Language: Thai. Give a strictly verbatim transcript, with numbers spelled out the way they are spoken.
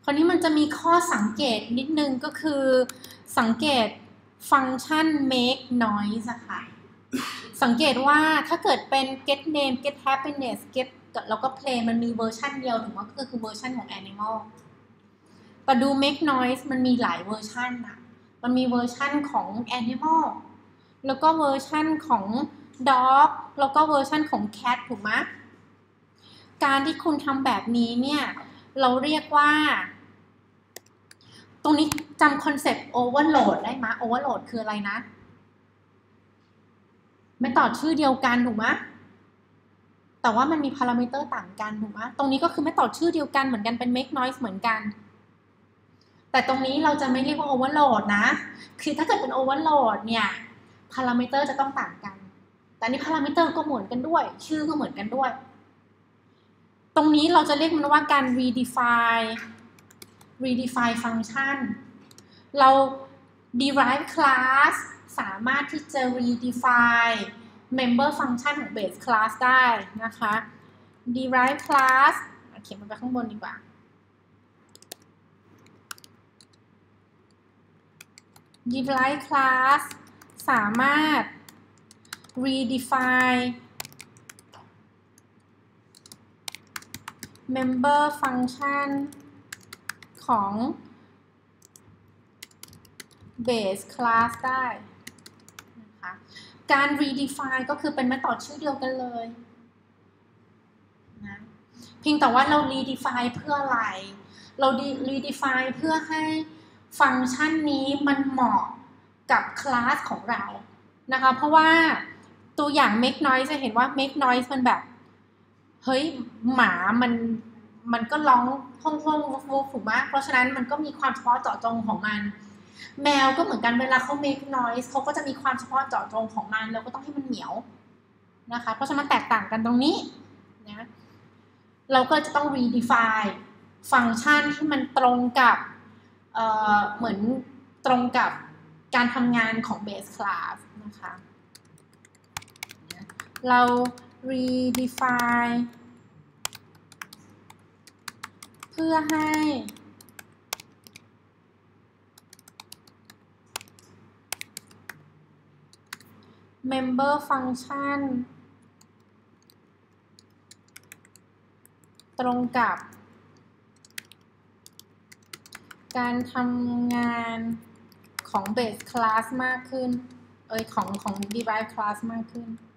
คราวนี้มันจะมีข้อสังเกตนิดนึงก็คือสังเกตฟังก์ชัน make noise อะค่ะ สังเกตว่าถ้าเกิดเป็น get name get happiness get แล้วก็ play มันมีเวอร์ชันเดียวถูกไหมก็คือเวอร์ชันของ animal แต่ดู make noise มันมีหลายเวอร์ชันอะมันมีเวอร์ชันของ animal แล้วก็เวอร์ชันของ dog แล้วก็เวอร์ชันของ cat ถูกไหมการที่คุณทำแบบนี้เนี่ยเราเรียกว่าตรงนี้จำคอนเซ็ปต์ overload ได้ไหม overload คืออะไรนะไม่ต่อชื่อเดียวกันถูกไหมแต่ว่ามันมีพารามิเตอร์ต่างกันถูกไหมตรงนี้ก็คือไม่ต่อชื่อเดียวกันเหมือนกันเป็น make noise เหมือนกันแต่ตรงนี้เราจะไม่เรียกว่า overload นะคือถ้าเกิดเป็น overload เนี่ยพารามิเตอร์จะต้องต่างกันแต่นี่พารามิเตอร์ก็เหมือนกันด้วยชื่อก็เหมือนกันด้วยตรงนี้เราจะเรียกมันว่าการ redefine redefine function เรา derive class สามารถที่จะ redefine member function ของ base class ได้นะคะ derive class เขียนมันไปข้างบนดีกว่า derive class สามารถ redefine member function ของ base class ได้นะคะการ redefine ก็คือเป็น method ชื่อเดียวกันเลยนะเพียงแต่ว่าเรา redefine เพื่ออะไรเรา redefine เพื่อให้ฟังก์ชันนี้มันเหมาะกับคลาสของเรานะคะเพราะว่าตัวอย่าง make noise จะเห็นว่า make noise มันแบบเฮ้ยหมามันมันก็ร้องห้องห้องวูฟถูกไหมเพราะฉะนั้นมันก็มีความเฉพาะเจาะจงของมันแมวก็เหมือนกันเวลาเขา make noise เขาก็จะมีความเฉพาะเจาะจงของมันแล้วก็ต้องให้มันเหนียวนะคะเพราะฉะนั้นมันแตกต่างกันตรงนี้นะเราก็จะต้อง redefine ฟังก์ชันที่มันตรงกับ เอ่อ เหมือนตรงกับการทำงานของ base class นะคะเรา redefine เพื่อให้ member function ตรงกับการทำงานของ base class มากขึ้นเอ้ยของของ derive class มากขึ้น